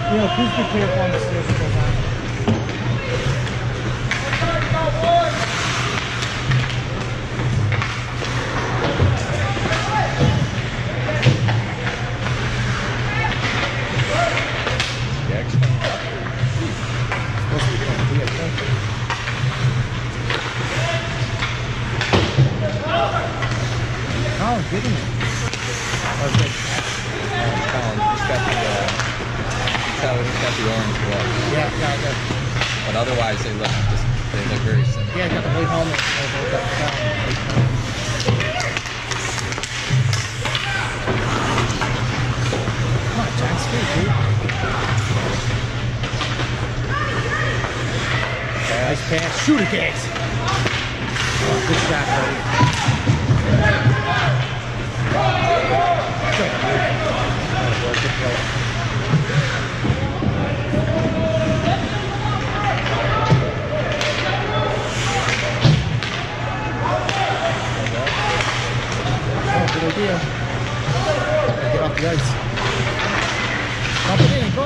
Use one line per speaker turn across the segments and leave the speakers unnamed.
You know, please be careful on the stairs that goes on. Oh, didn't it?
He's got the orange gloves.
Yeah.
But otherwise, they look very similar.
Yeah, got the blue helmet. Come on, John, skate, dude. Nice pass. Shoot it, Gags. Oh, good shot, buddy. Good play. Good idea. Get off the ice. Dump it in and go.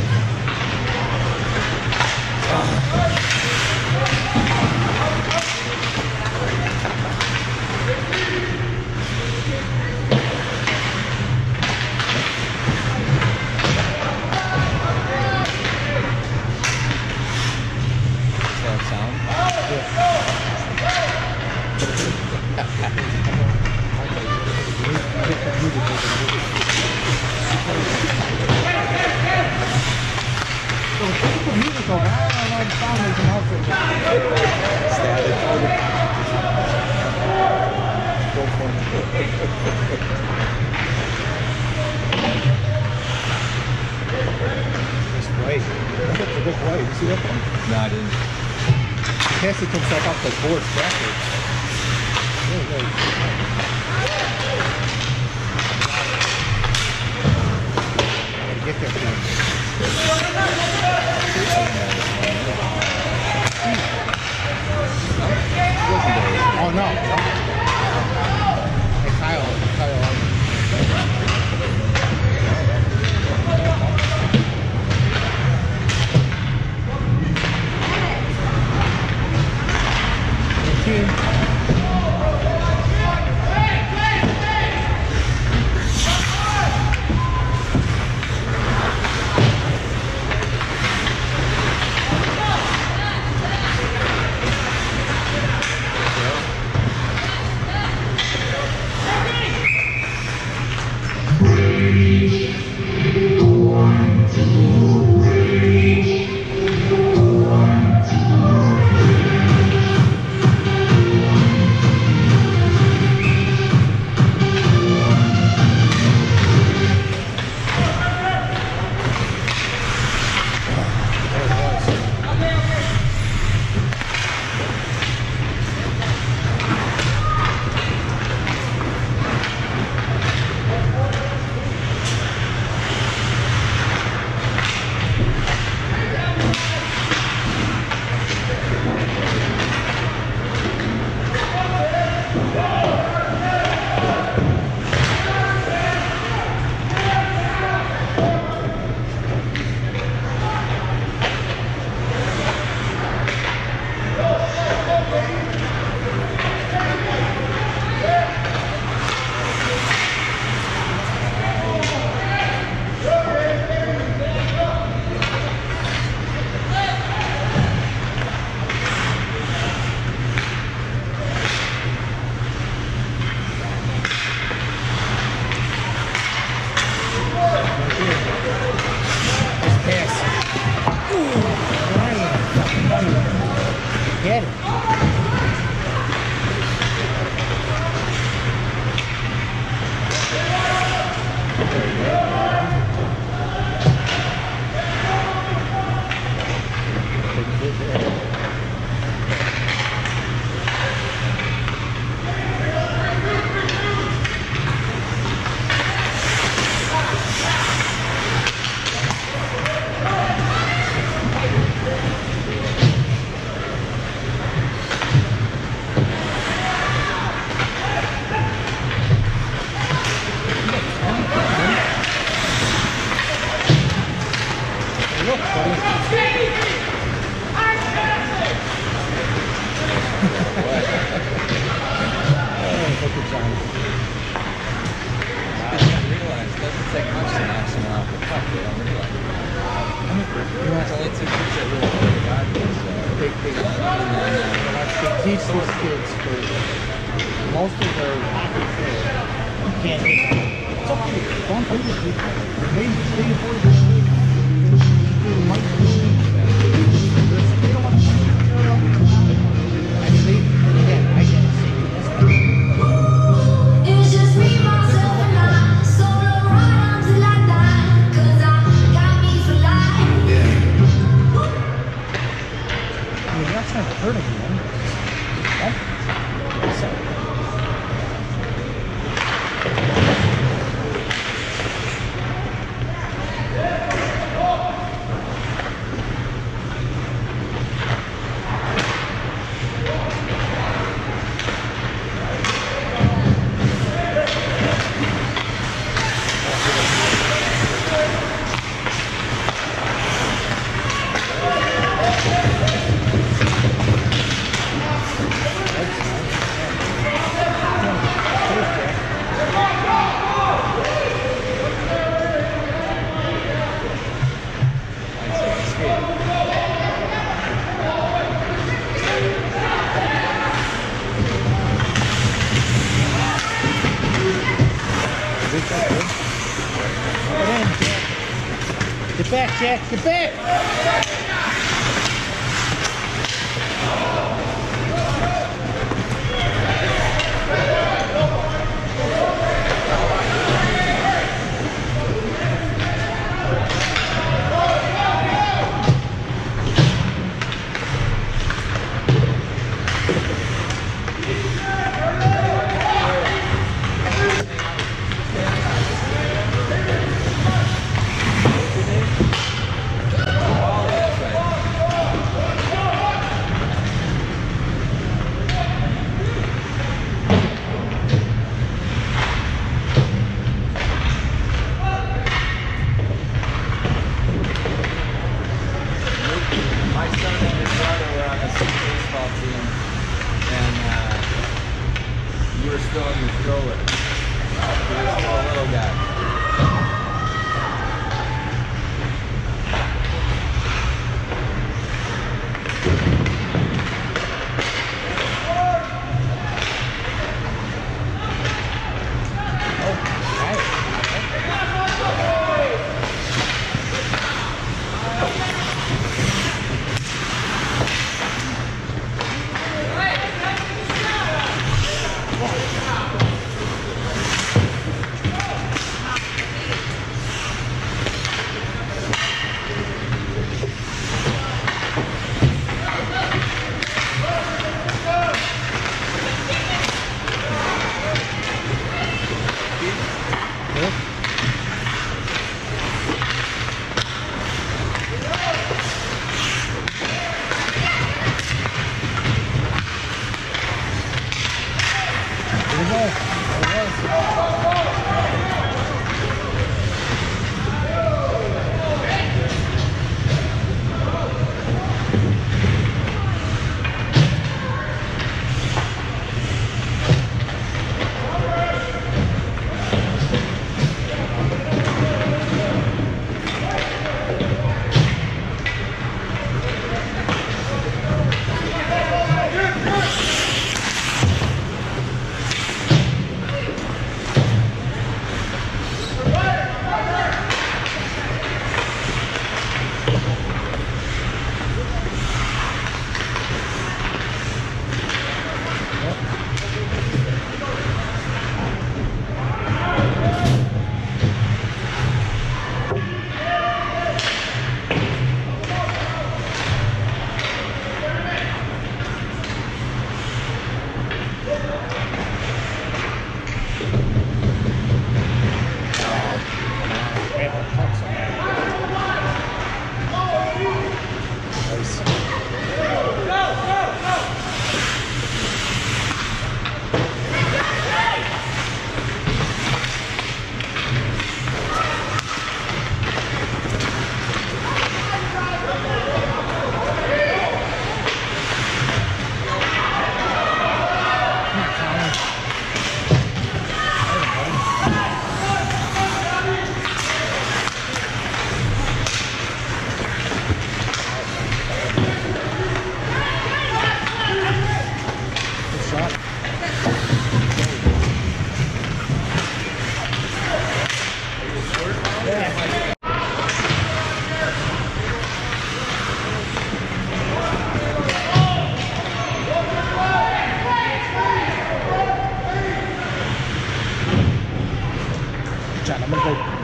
Does that sound?
That's a good play. You see that one?
No, I didn't.
Cassie himself off the board backwards. Really. Gotta get there, please. Oh, no. Hey, Kyle. Get it. Look at John.
They don't realize it doesn't take much to knock someone off the puck. They don't realize it. It's only 2 kids that really play the goggles.
They teach these kids for most of their you can't hit them. It's okay. Don't hurt the people. They avoid the shit. They might do it. They don't want to shoot. I mean, again, I can't see this.
It's just me, myself, and I. Solo ride until I die. 'Cause I got me for life.
I mean, that's not hurting them. So. Get back, Jack, get back!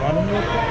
run them real quick?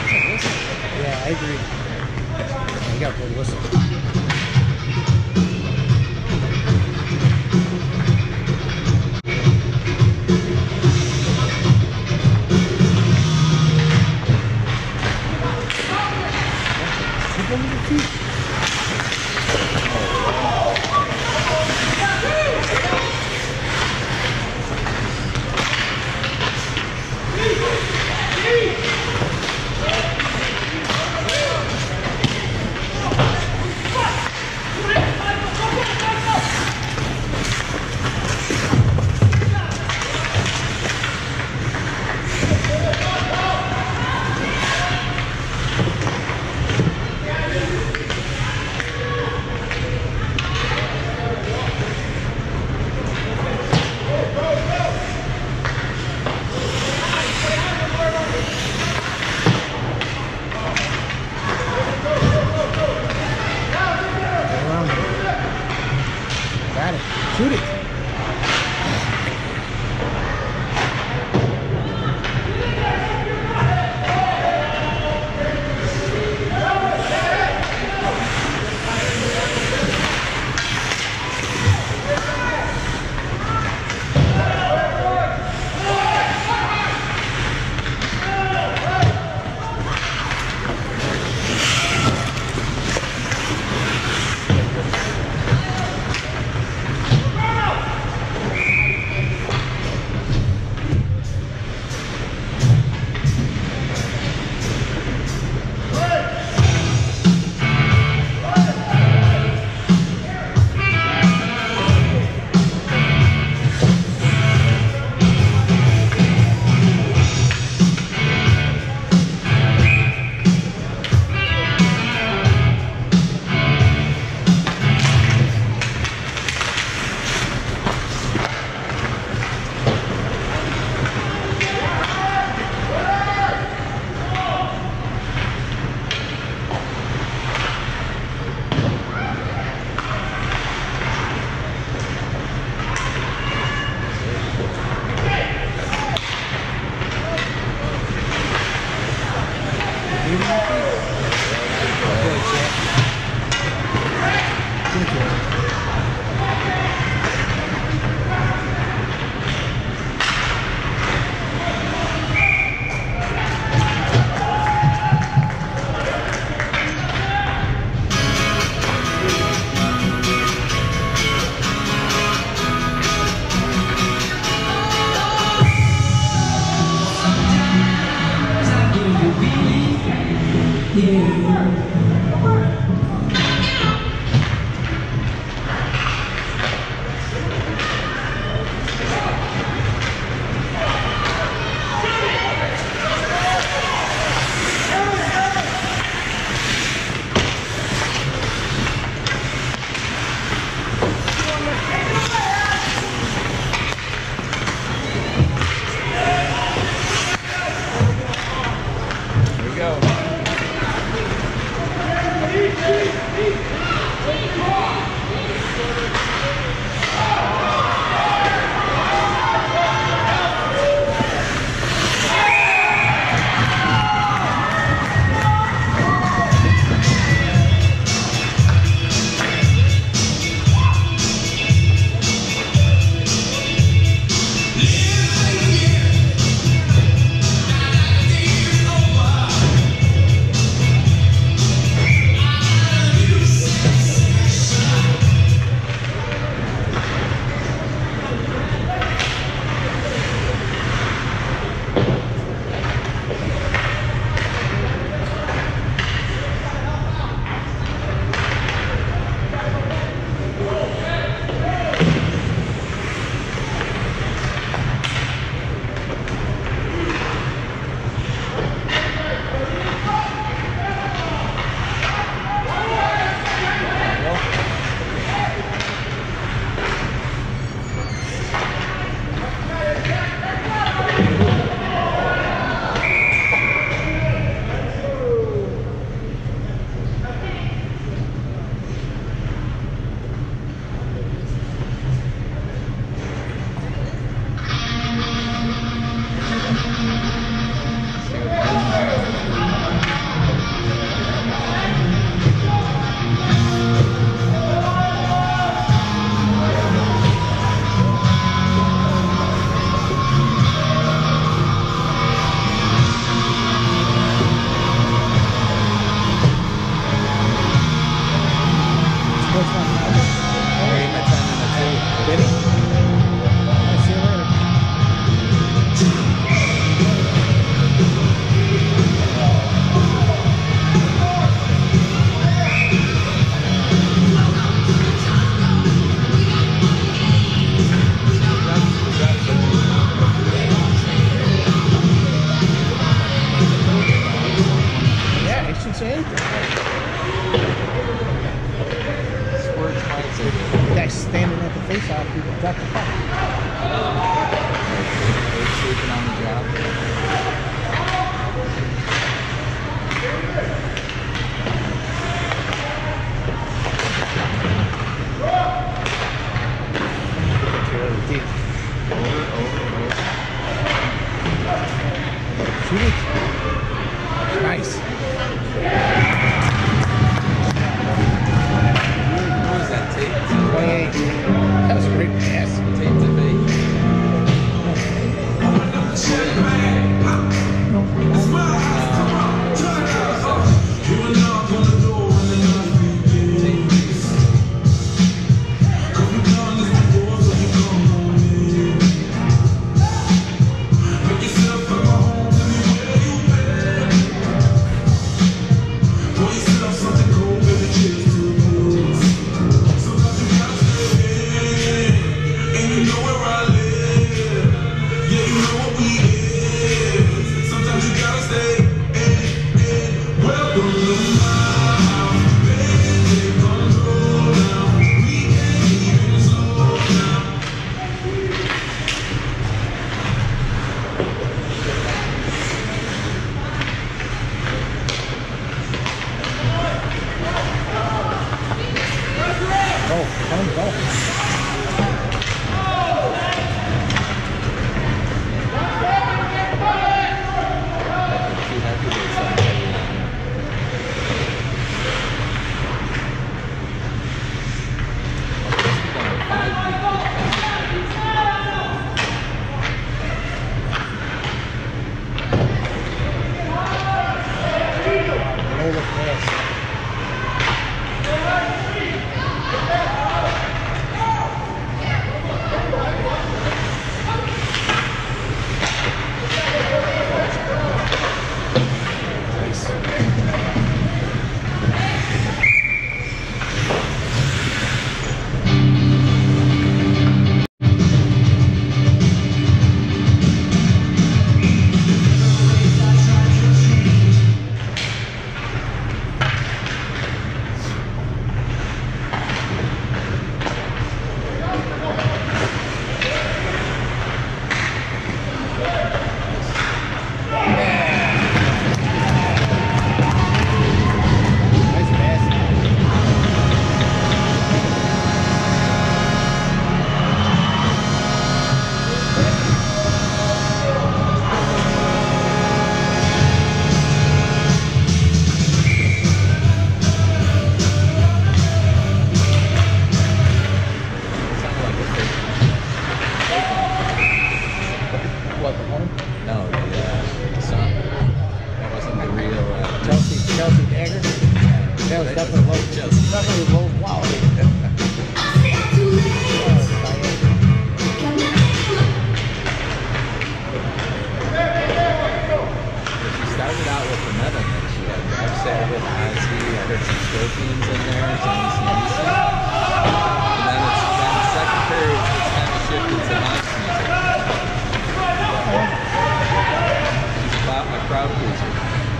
It's a whistle.
Yeah, I agree. Yeah, you gotta play the whistle. Keep on your feet. Got it. Shoot it. doesn't say anything.
Sports fights are
The
good.
guy's standing at the face-off, people drop the puck.
They're sleeping on the job.
Picture of the team.
Over.
Shoot it. Nice.
What was that tape?
28. That was a great pass.
Tape to fake.
Oh, thumbs up.
Two heavyweights on the heavy line.
Roll the pass. Nice pass.
Sounded like a fake.
What, the home?
No, the song. That wasn't the real.
Chelsea Dagger? That was definitely low.
Chelsea.
Definitely low quality.
She started out with the metal mix. She had Rob Sabbath, Ozzy, I heard some Scorpions in there, some AC/DC. And then the second period, it's kind of shifted to Monk's music. She's a crowd pleaser.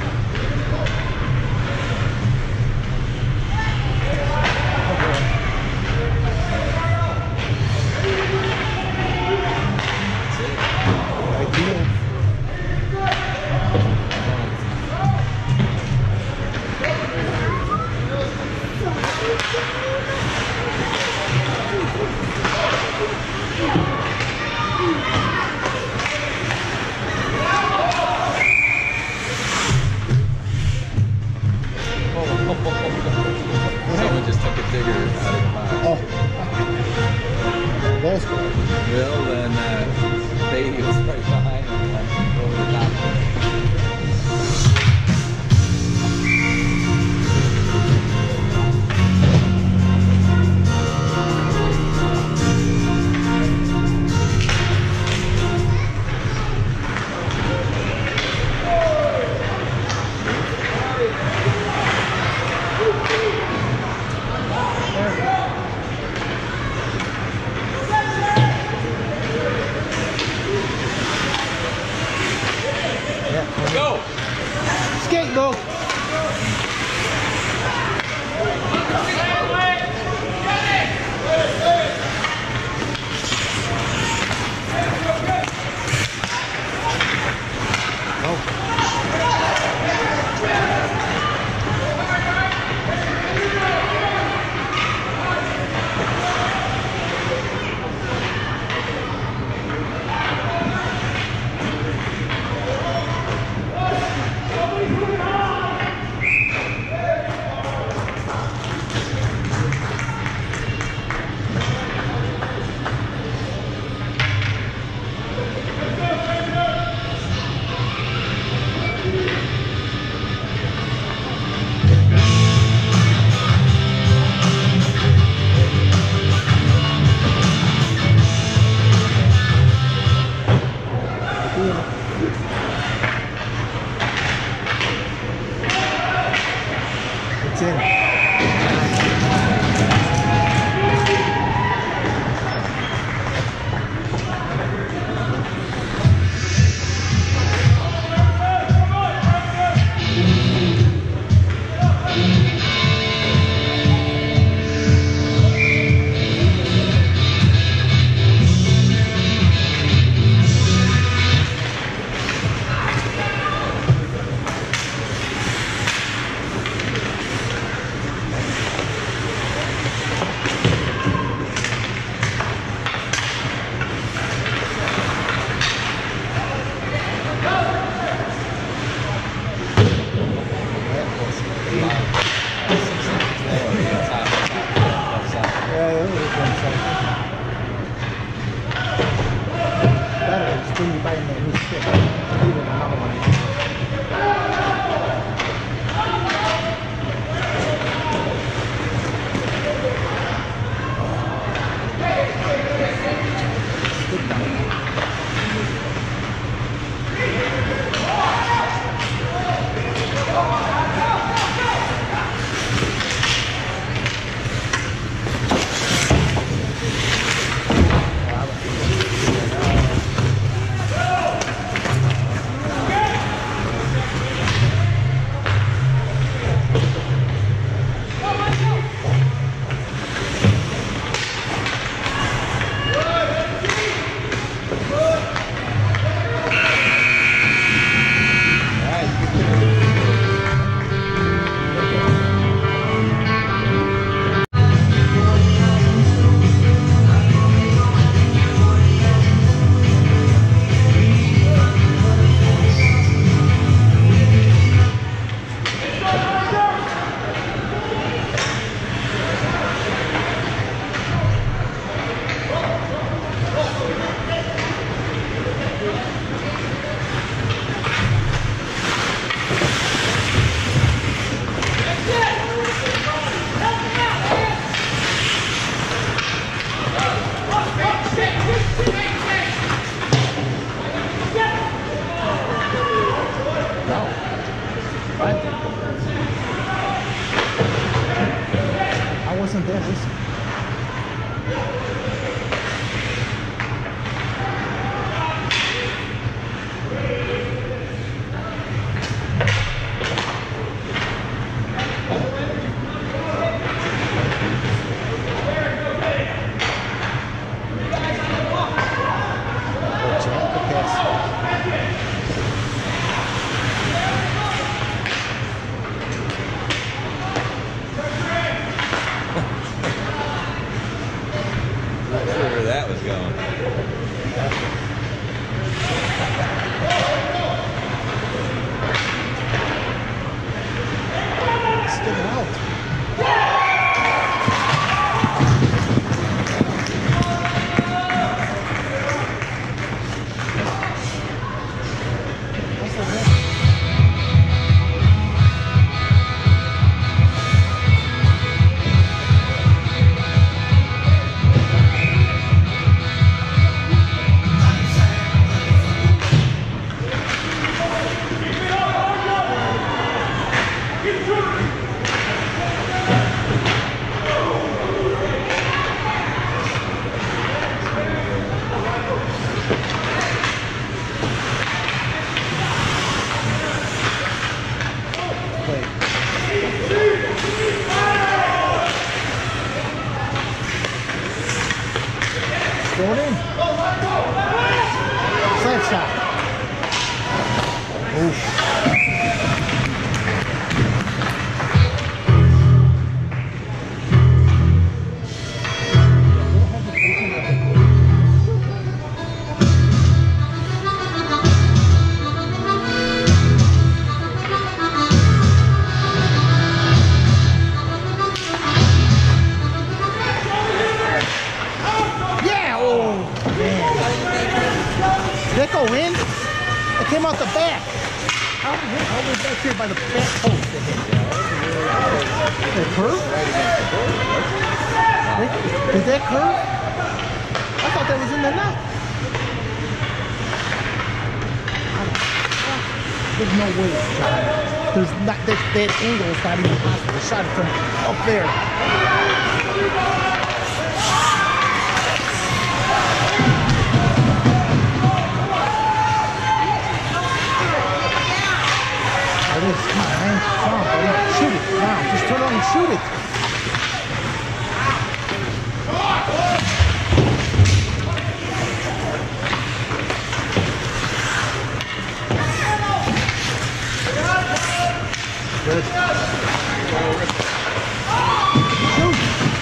That's it.
Ideal.
Someone just took a digger out of the box.
Oh. Those guys.
Will and Beatty was right behind him and went over the top.
It's in. wasn't there, listen.
Not sure where that was going.
Stick it out. Going in. Side shot. Oof. Did that go in? It came out the back. How was that here by the back post? Did it curve? Did that curve? I thought that was in the net. There's no way it's John. There's not that angle is not even possible. The shot is from up there. It is. Come on, man. Come on, buddy. Shoot it. Now, just turn around and shoot it. Good. Shoot.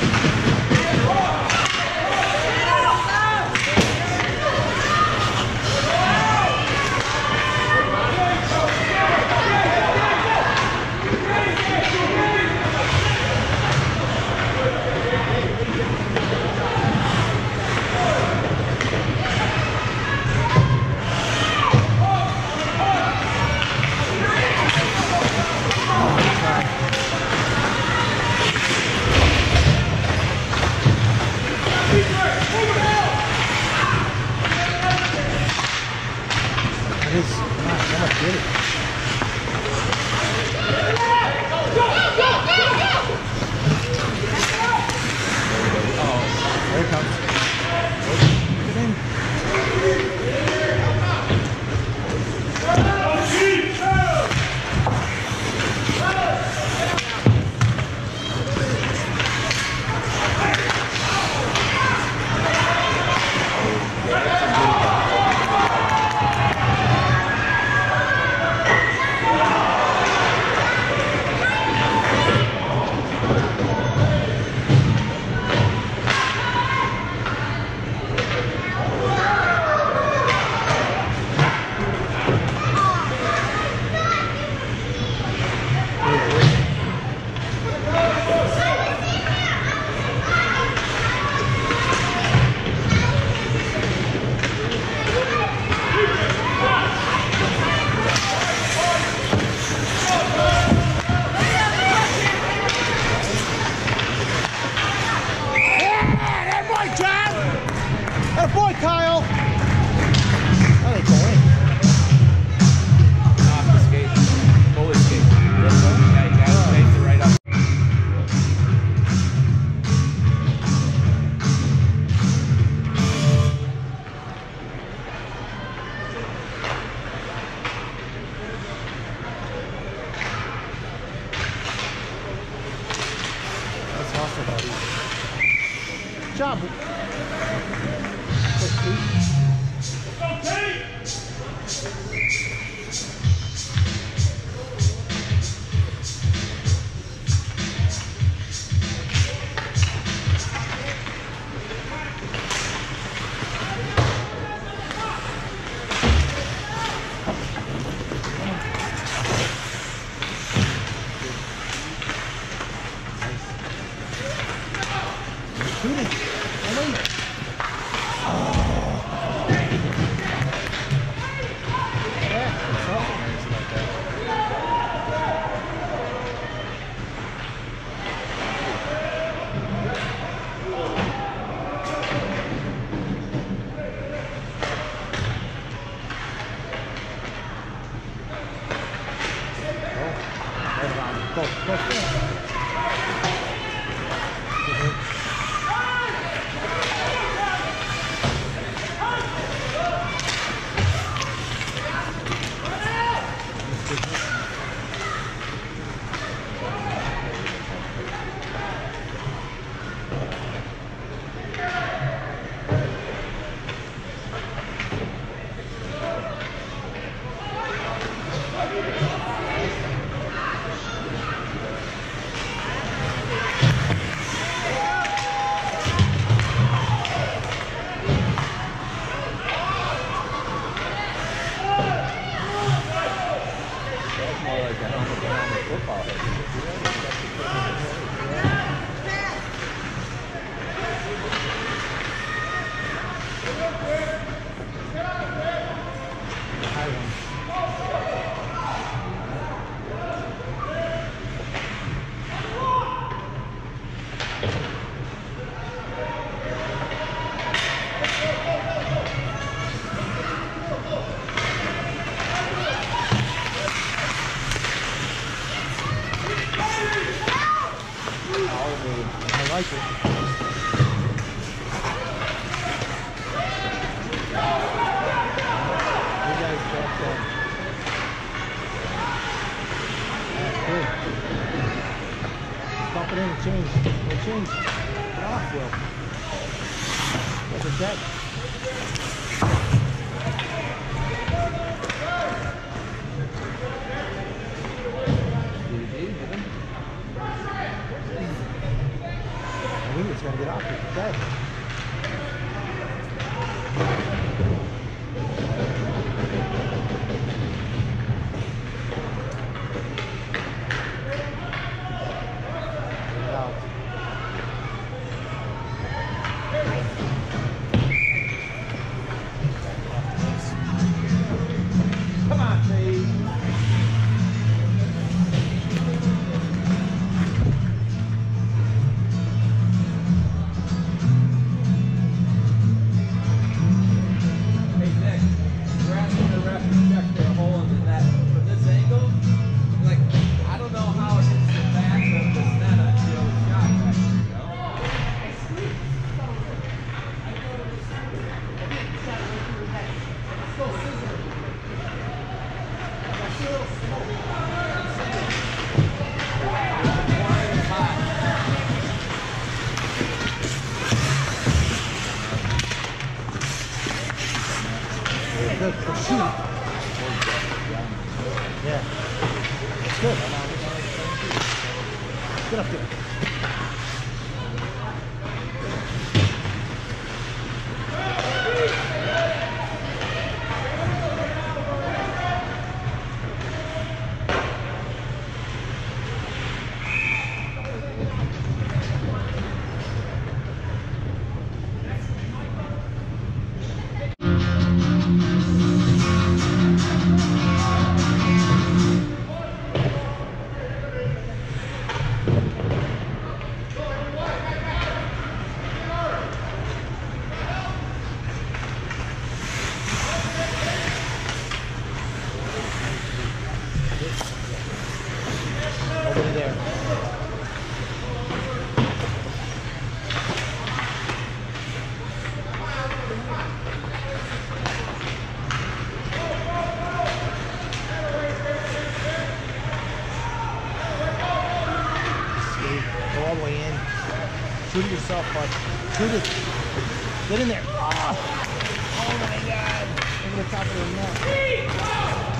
job. like it. You guys got that. That's good. Pump it in and change. We'll change. Get off, Will. Look at that. I think it's going to get off. Look at that. Get it out. Come on, Dave.
Hey Nick, we're asking the ref to check for a hole in the net. From this angle, like, I don't know how it hits the back of this net on Joe's shot back there, you know?
Good for shoot. Yeah. It's good. Get up there. Over there. Go all the way in. Shoot it yourself, bud. Shoot it. Get in there. Oh my God. Over the top of the net.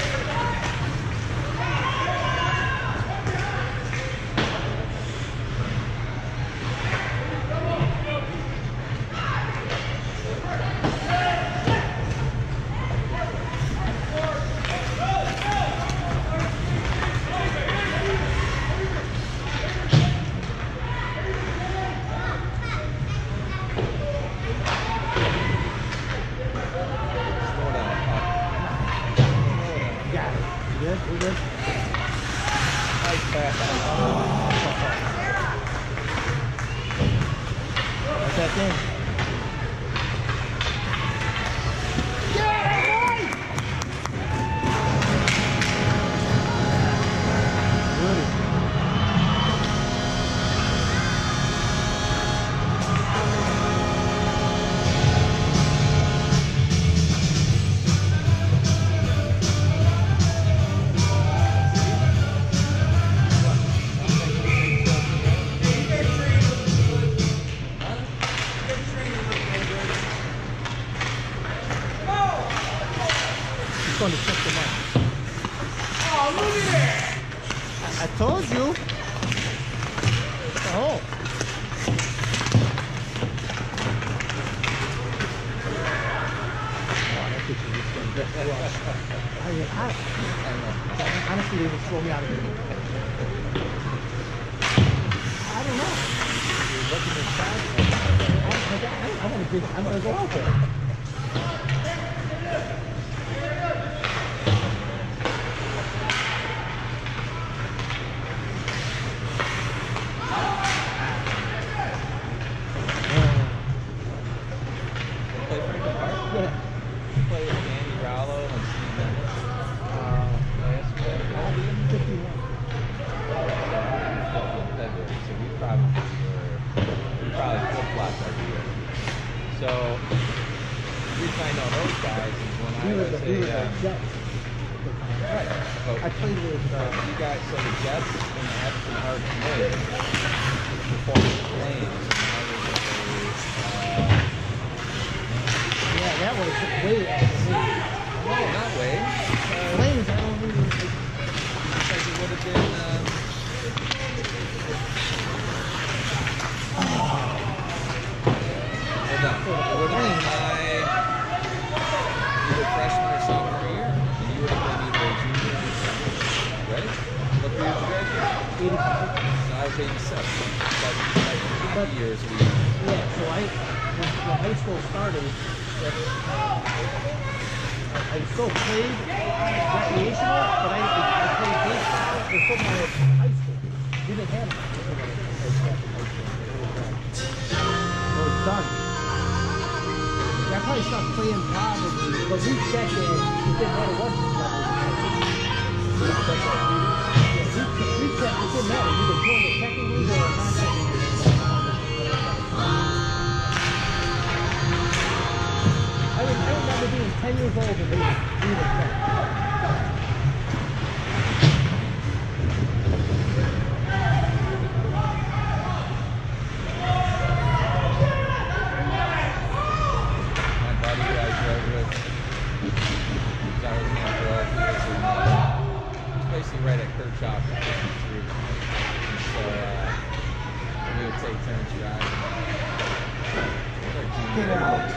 Slow down.
You got it. You good? You good?
Nice pass.
What's that thing? He's going to check them out. Oh, look at that! I told you. Oh. Honestly, they would throw me out of here. I don't know. You're looking inside. I'm gonna go out there.
Play Franklin Park?
Yeah.
Play with Danny Rallo and Steve Dennis. Last
I'll be in 51.
February, so we probably were flip-flops every year. So the reason I know those guys is when I was
We were the
a
Jets.
right. But
I played with
you guys, so the Jets and the Epson are familiar performance planes.
yeah, that was way after me.
No, not way.
Flames, I don't really.
Because it would have been. Hold on. It would have been my either freshman or sophomore year, and you would have been either a junior or senior. Right? What year did you graduate?
85.
So I was 86. But years we.
Yeah, so when high school started, I still played recreational, but I played baseball or football in high school. We didn't have it. It was done. I probably stopped playing probably, but we checked it. It didn't matter what level we checked. We checked. It didn't matter. We were doing it technically or not technically. I remember being 10 years old and we were checked.
My buddy who I drove with, I was in Andorra, he was in, basically right at Kirchhoff and 53. And so we would take turns driving. It was our junior year.